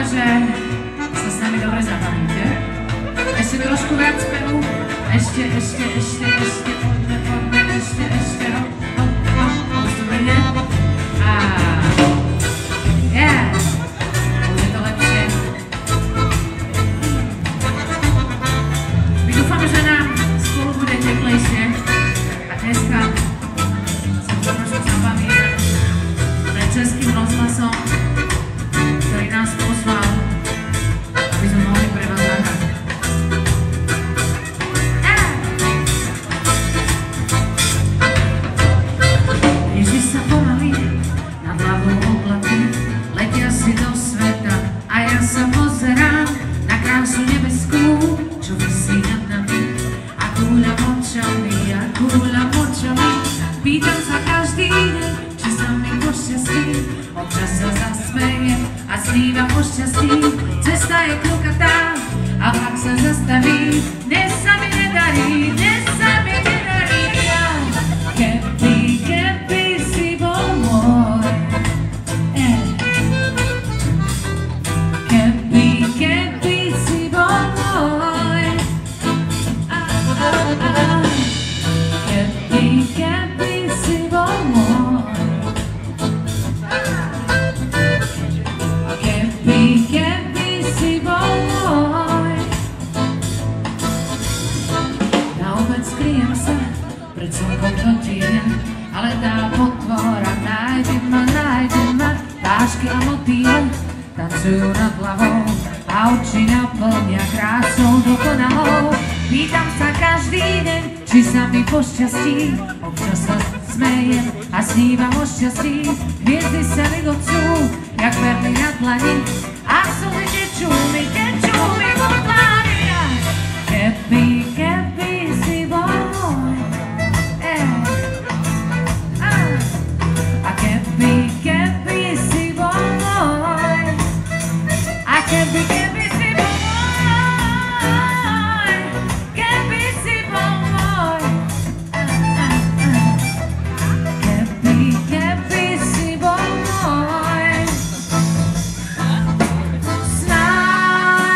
že sa s nami dobre zabavíte. Ešte trošku viac spevu. Ešte, poďme, ešte, ozdobene. A yeah, bude to lepšie. My dúfame, že nám spolu bude teplejšie. A dneska sa trošku zabavíme pred Českým rozhlasom, ktorý nás pozval, aby sme mohli pre vás zahrať. Ježiš sa pomaly nad hlavou oblaky letia si do sveta a ja sa pozerám na krásu nebeskú, čo visí nad nami. A kúľa močami, pýtam sa každý deň, či sa mi pošťastí. Občas sa zasmejem a snívam o šťastí. Cesta je kľukatá a vlak sa zastaví. Dnes sa mi nedarí, keby si bol môj. Keby si bol môj. Keby si bol môj. Keby si bol môj. Na obec skryjem sa pred slnkom do tieňa, ale tá potvora nájde ma. Tášky a motýle tancujú nad hlavou a oči naplnia krásou dokonalou. Pýtam sa každý deň, či sa mi pošťastí. Občas sa smejem a snívam o šťastí. Hviezdy sa vygocú, jak perly na dlani, a slzy tečú mi po dlani. Keby si bol môj. A keby si bol môj. A keby si bol môj. Keby si bol môj. Keby si bol môj. Snáď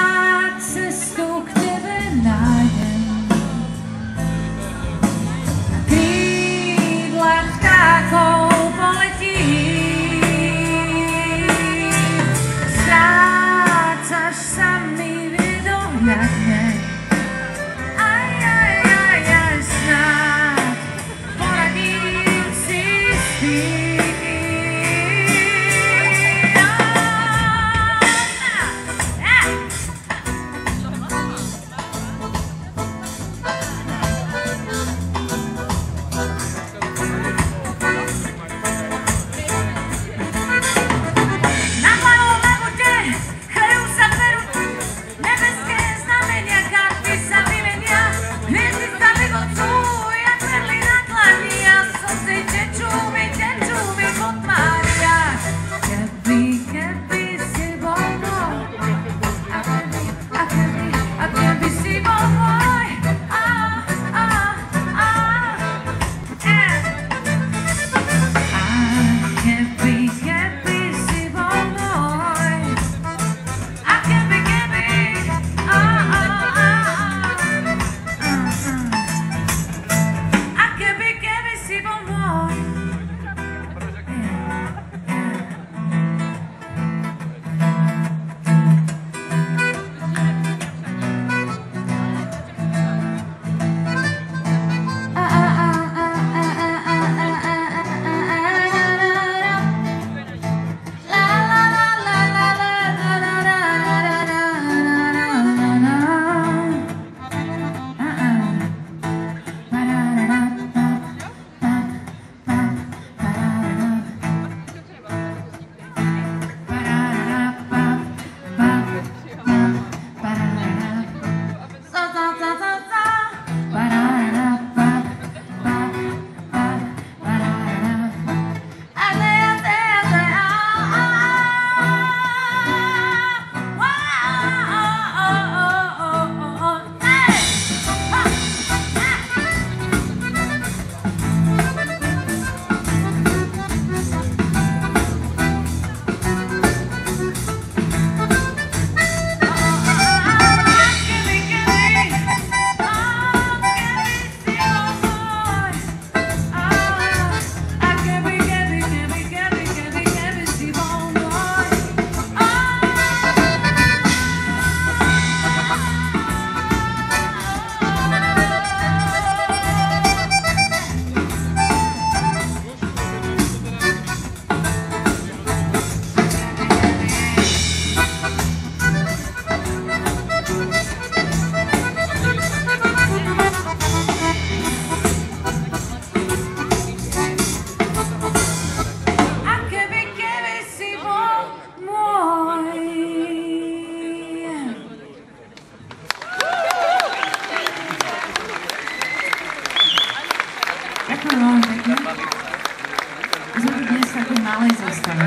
malej zostave.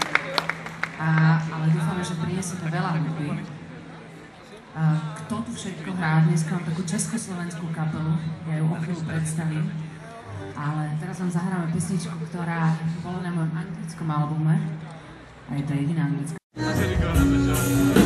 Ale dúfame, že prinesieme veľa hudby. Kto tu všetko hrá? Dneska mám takú československú kapelu, ja ju o chvíľu predstavím. Ale teraz vám zahráme pesničku, ktorá bola na mojom anglickom albume. A je to jediná anglická.